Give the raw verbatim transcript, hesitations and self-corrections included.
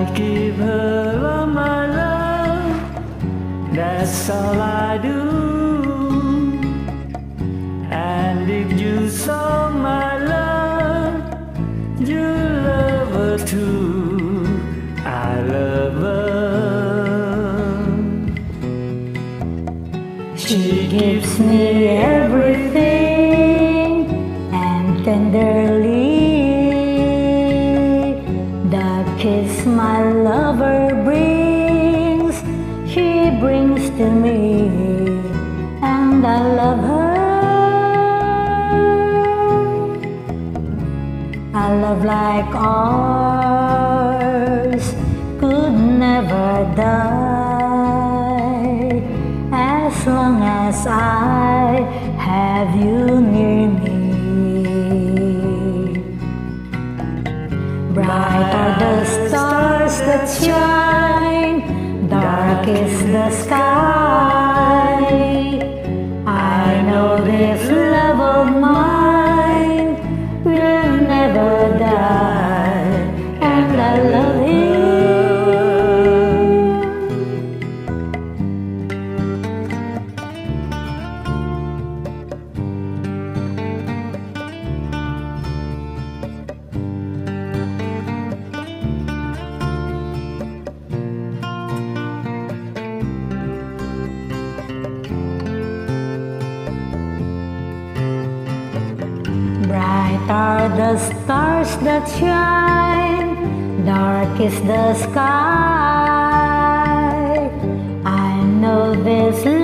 I give her all my love, that's all I do. And if you saw my love, you love her too. I love her. She gives me everything, and tenderly the kiss my lover brings, she brings to me, and I love her. A love like ours could never die, as long as I have you near me. Bright are the stars that shine, dark is the sky. I know this love of mine will never die, and I love him. Bright are the stars that shine, dark is the sky. I know this